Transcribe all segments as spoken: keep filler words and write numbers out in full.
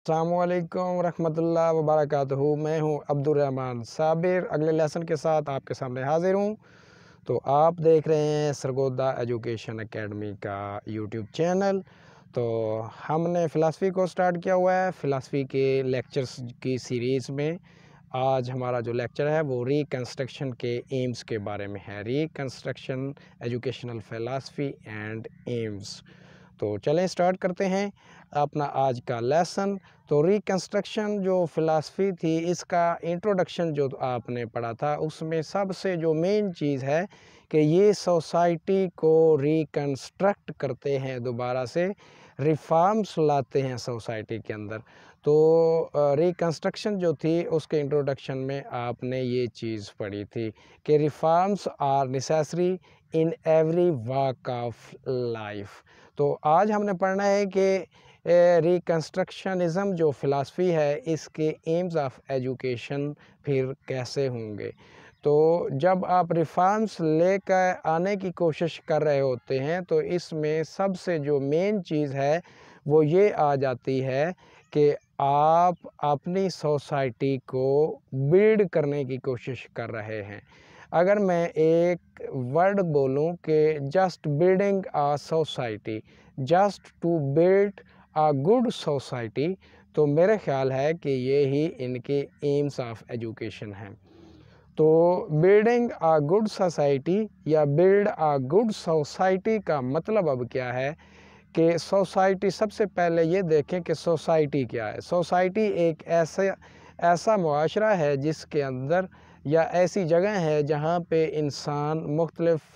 अस्सलामुअलैकुम रहमतुल्लाहि व बरकातहू। मैं हूं अब्दुर्रहमान साबिर, अगले लेसन के साथ आपके सामने हाजिर हूं। तो आप देख रहे हैं सरगोदा एजुकेशन एकेडमी का यूट्यूब चैनल। तो हमने फ़िलासफ़ी को स्टार्ट किया हुआ है। फ़िलासफ़ी के लेक्चर्स की सीरीज़ में आज हमारा जो लेक्चर है वो रिकन्स्ट्रक्शन के एम्स के बारे में है। Reconstruction educational philosophy and aims. तो चलें स्टार्ट करते हैं अपना आज का लेसन। तो रिकन्स्ट्रक्शन जो फ़िलासफ़ी थी, इसका इंट्रोडक्शन जो आपने पढ़ा था उसमें सबसे जो मेन चीज़ है कि ये सोसाइटी को रिकन्स्ट्रक्ट करते हैं, दोबारा से रिफॉर्म्स लाते हैं सोसाइटी के अंदर। तो रिकन्स्ट्रक्शन जो थी उसके इंट्रोडक्शन में आपने ये चीज़ पढ़ी थी कि reforms are necessary in every walk of life. तो आज हमने पढ़ना है कि रिकन्स्ट्रक्शनिज़म जो फ़िलासफ़ी है इसके एम्स ऑफ एजुकेशन फिर कैसे होंगे। तो जब आप रिफॉर्म्स लेकर आने की कोशिश कर रहे होते हैं तो इसमें सबसे जो मेन चीज़ है वो ये आ जाती है कि आप अपनी सोसाइटी को बिल्ड करने की कोशिश कर रहे हैं। अगर मैं एक वर्ड बोलूं कि just building a society, just to build a good society, तो मेरे ख्याल है कि ये ही इनके एम्स ऑफ एजुकेशन हैं। तो बिल्डिंग अ गुड सोसाइटी या बिल्ड अ गुड सोसाइटी का मतलब अब क्या है कि सोसाइटी, सबसे पहले ये देखें कि सोसाइटी क्या है। सोसाइटी एक ऐसा ऐसा मुआशरा है जिसके अंदर या ऐसी जगह है जहाँ पे इंसान मुख्तलिफ़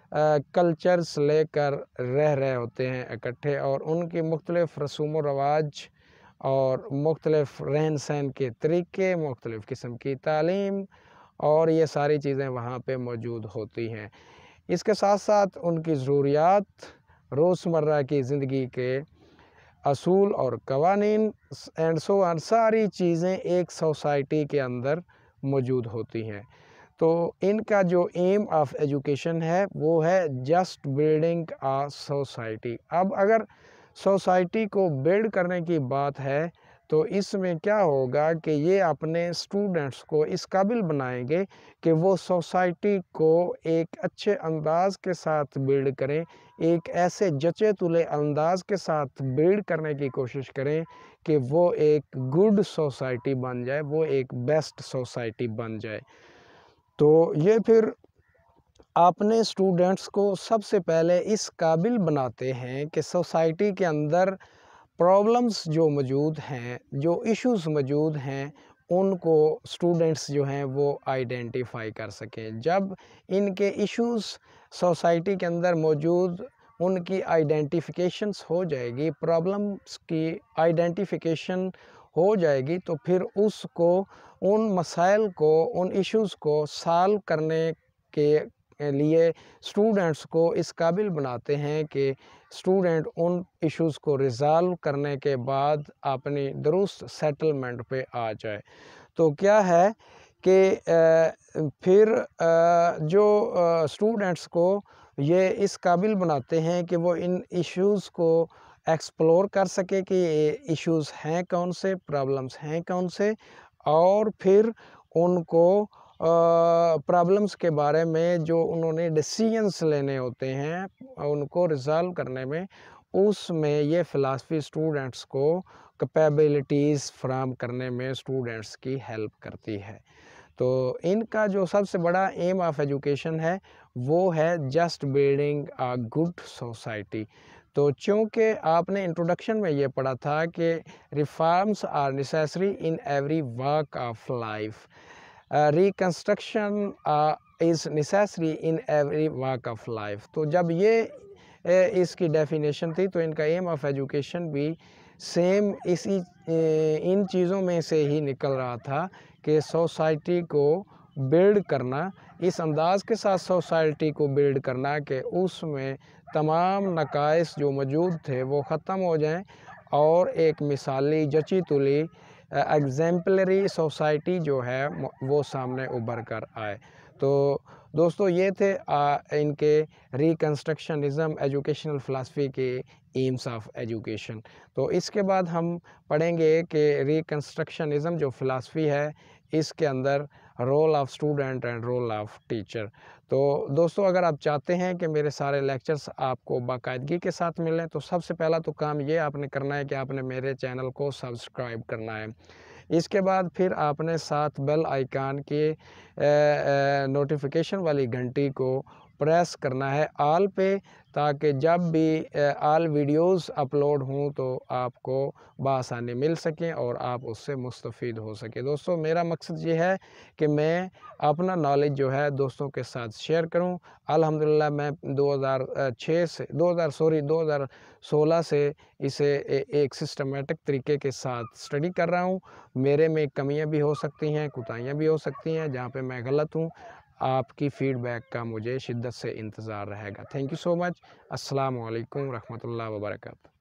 कल्चर्स लेकर रह रहे होते हैं इकट्ठे, और उनकी मुख्तलिफ़ रसूम व रवाज और मुख्तलिफ़ रहन सहन के तरीके, मुख्तलिफ़ किस्म की तालीम और ये सारी चीज़ें वहाँ पे मौजूद होती हैं। इसके साथ साथ उनकी ज़रूरियात, रोज़मर्रा की ज़िंदगी के असूल और कवानीन एंड सो ऑन, सारी चीज़ें एक सोसाइटी के अंदर मौजूद होती हैं। तो इनका जो एम ऑफ एजुकेशन है वो है जस्ट बिल्डिंग अ सोसाइटी। अब अगर सोसाइटी को बिल्ड करने की बात है तो इसमें क्या होगा कि ये अपने स्टूडेंट्स को इस काबिल बनाएंगे कि वो सोसाइटी को एक अच्छे अंदाज के साथ बिल्ड करें, एक ऐसे जचे तुले अंदाज के साथ बिल्ड करने की कोशिश करें कि वो एक गुड सोसाइटी बन जाए, वो एक बेस्ट सोसाइटी बन जाए। तो ये फिर अपने स्टूडेंट्स को सबसे पहले इस काबिल बनाते हैं कि सोसाइटी के अंदर प्रॉब्लम्स जो मौजूद हैं, जो इश्यूज़ मौजूद हैं, उनको स्टूडेंट्स जो हैं वो आइडेंटिफाई कर सकें। जब इनके इश्यूज़ सोसाइटी के अंदर मौजूद उनकी आइडेंटिफिकेशंस हो जाएगी, प्रॉब्लम्स की आइडेंटिफिकेशन हो जाएगी, तो फिर उसको, उन मसाइल को, उन इश्यूज़ को सॉल्व करने के लिए स्टूडेंट्स को इस काबिल बनाते हैं कि स्टूडेंट उन इश्यूज़ को रिज़ॉल्व करने के बाद अपनी दुरुस्त सेटलमेंट पे आ जाए। तो क्या है कि फिर आ, जो स्टूडेंट्स को ये इस काबिल बनाते हैं कि वो इन इश्यूज़ को एक्सप्लोर कर सके कि ये इश्यूज़ हैं कौन से, प्रॉब्लम्स हैं कौन से, और फिर उनको प्रॉब्लम्स के बारे में जो उन्होंने डिसीजंस लेने होते हैं उनको रिज़ॉल्व करने में, उसमें ये फ़िलासफ़ी स्टूडेंट्स को कैपेबिलिटीज़ फ्राहम करने में स्टूडेंट्स की हेल्प करती है। तो इनका जो सबसे बड़ा एम ऑफ एजुकेशन है वो है just building a good society. तो चूँकि आपने इंट्रोडक्शन में ये पढ़ा था कि reforms are necessary in every walk of life, reconstruction is necessary in every walk of life. तो जब ये uh, इसकी डेफिनेशन थी तो इनका एम ऑफ एजुकेशन भी सेम इसी इन चीज़ों में से ही निकल रहा था कि सोसाइटी को बिल्ड करना, इस अंदाज के साथ सोसाइटी को बिल्ड करना कि उसमें तमाम नकाइस जो मौजूद थे वो ख़त्म हो जाएं और एक मिसाली जची तुली एग्ज़ेम्पलरी सोसाइटी जो है वो सामने उभर कर आए। तो दोस्तों ये थे आ, इनके रिकन्स्ट्रक्शनिज़म एजुकेशनल फ़िलासफ़ी के एम्स ऑफ एजुकेशन। तो इसके बाद हम पढ़ेंगे कि रिकन्स्ट्रक्शनिज़म जो फ़िलासफ़ी है, इसके अंदर role of student and role of teacher. तो दोस्तों अगर आप चाहते हैं कि मेरे सारे लेक्चर्स आपको बाकायदगी के साथ मिलें, तो सबसे पहला तो काम ये आपने करना है कि आपने मेरे चैनल को सब्सक्राइब करना है। इसके बाद फिर आपने साथ बेल आइकन के नोटिफिकेशन वाली घंटी को प्रेस करना है ऑल पे, ताकि जब भी ऑल वीडियोस अपलोड हों तो आपको बआसानी मिल सकें और आप उससे मुस्तफ़ीद हो सकें। दोस्तों मेरा मकसद ये है कि मैं अपना नॉलेज जो है दोस्तों के साथ शेयर करूं। अल्हम्दुलिल्लाह मैं दो हज़ार छह से दो हज़ार सॉरी दो हज़ार सोलह से इसे ए, एक सिस्टमेटिक तरीके के साथ स्टडी कर रहा हूं। मेरे में कमियां भी हो सकती हैं, कोताहियां भी हो सकती हैं, जहां पे मैं गलत हूं। आपकी फ़ीडबैक का मुझे शिद्दत से इंतज़ार रहेगा। Thank you so much. अस्सलामु अलैकुम रहमतुल्लाहि व बरकातहू।